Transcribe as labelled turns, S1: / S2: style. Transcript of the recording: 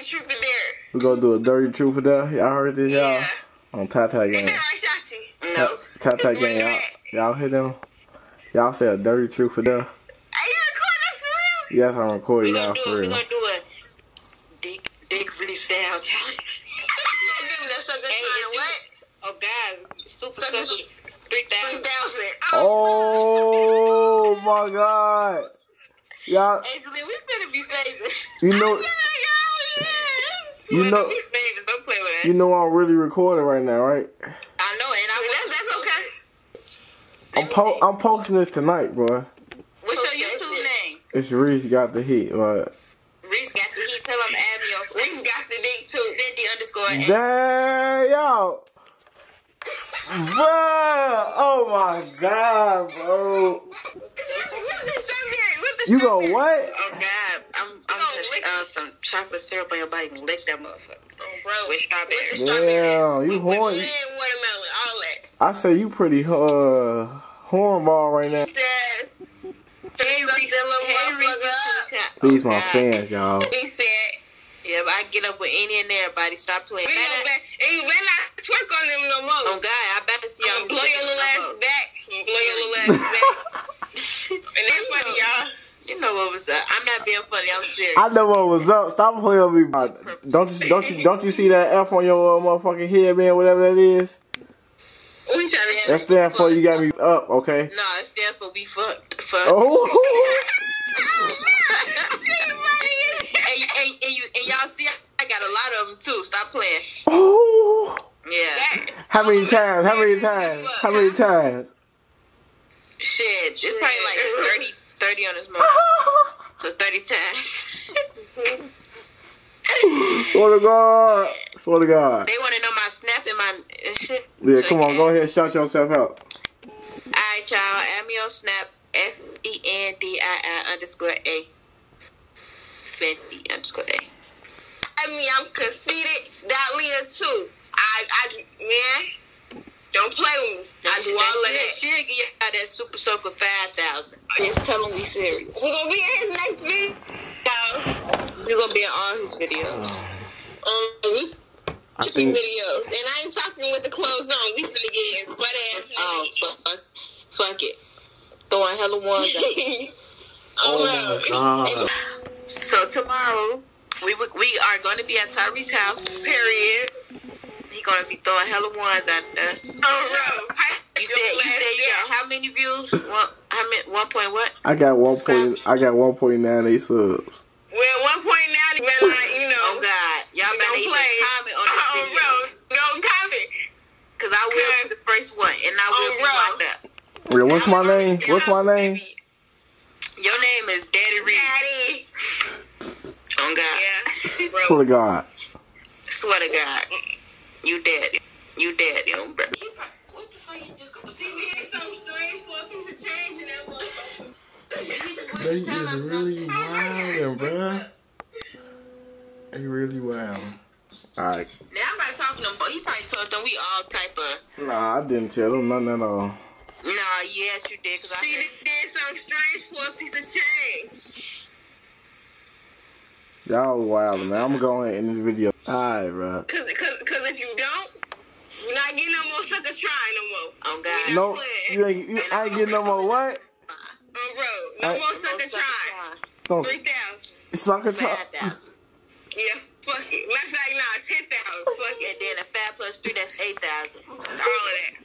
S1: truth or dare.
S2: We gonna do a dirty truth or dare. Y'all heard this, y'all?
S1: Yeah.
S2: On Tata Gang.
S1: Ain't that right, Shotty? No.
S2: Tata Gang, y'all hear them? Y'all say a dirty truth or dare.
S1: Are you recording us for real?
S2: Yes, I'm recording y'all for real.
S3: We gonna do a dick release down challenge.
S1: That's a good time. What?
S3: Oh, guys, Super Soaker 3,000.
S2: Oh my God. Y'all.
S3: Angela, we finna be famous.
S2: You know. You know.
S3: Be famous. Don't play with us.
S2: You know I'm really recording right now, right?
S3: I know, and
S1: That's okay.
S2: I'm posting this tonight, bro.
S3: What's your YouTube name?
S2: It's Reese Got the Heat, but.
S3: Reese Got the Heat. Tell them add me on Snap.
S1: Reese got the dick too.
S3: Lindy_.
S2: Damn, yo. Bro, oh my God, bro. You go what?
S3: Oh God, I'm gonna some chocolate syrup on your body and lick that motherfucker.
S1: Oh, bro.
S3: With strawberries.
S2: Damn, you horny.
S1: Watermelon, all that.
S2: I say you pretty hornball right now.
S1: Says,
S2: These my fans, y'all.
S1: he said,
S3: yeah, but I get up with any and everybody. Stop playing.
S1: and you better not twerk on them no more.
S3: Oh God, I better see y'all.
S1: Blow your little ass back. Blow your little ass back. And that's funny, y'all.
S3: You know what was up. I'm not being funny. I'm serious.
S2: I know what was up. Stop playing with me. Don't you see that F on your motherfucking head, man? Whatever that is.
S1: We trying to
S2: That stands for you got me up, okay?
S3: No, it stands for we fucked. Fuck.
S2: Oh.
S3: and y'all see, I got a lot of them too. Stop playing.
S2: Oh.
S3: Yeah.
S2: How many times? How many times? How many times?
S3: Shit, it's probably like 30 on this moment. So 30 times.
S2: Swear to God. Swear to God.
S3: They want to know my Snap and my shit.
S2: Yeah,
S3: so
S2: come on, go ahead, shout yourself out.
S3: Alright, y'all. Add me on Snap. FENDII_A. Fendi_A.
S1: I mean, I'm conceited. That leader too. Man, don't play with me. I do all of that.
S3: She'll give y'all that Super Soaker 5,000. Just tell them we serious.
S1: We're gonna be in his next video.
S3: We're gonna be in all his videos.
S1: Chicken videos. And I ain't talking with the clothes on. We finna get butt ass.
S3: Fuck it. Throwing hella ones out.
S2: Oh my God.
S3: So tomorrow, we are going to be at Tyree's house, period. He going to be throwing hella ones at us.
S1: Oh, bro.
S3: You said you got how many views? 1 point what?
S2: I got 1.98 subs.
S1: Well, 1.9, you better not, you know.
S3: Oh God, y'all better even comment on this video.
S1: Bro, don't comment.
S3: Cause I will be the first one, and I will be locked up.
S2: Yeah, what's my name? What's my name?
S3: Your name is Daddy Reed.
S1: Daddy.
S3: Oh God.
S1: Yeah. Bro.
S2: Swear to God.
S3: Swear to God. You dead. You dead, yo, bro.
S1: What the fuck you just gonna see me in some strange for a piece of change in that motherfucker?
S2: They is really wild, bruh. They really wild. Alright.
S3: Now I'm not talking to him, but he probably told them we all type of.
S2: Nah, I didn't tell them nothing at all.
S3: Nah, yes you did. Cause
S1: See, they did something strange for a piece of change.
S2: Y'all wild, man. I'm gonna go ahead in this video. Alright, bro.
S1: Cause if you don't, we're not getting no more sucker try no more.
S3: Oh God.
S2: No, I ain't getting no more what?
S1: Oh, bro, no more sucker try.
S2: No,
S1: 3,000.
S2: sucker try.
S3: 5,000.
S1: Yeah, fuck it. Matter of fact, 10,000. Fuck it.
S3: And then a 5 + 3, that's 8,000.
S1: All of that.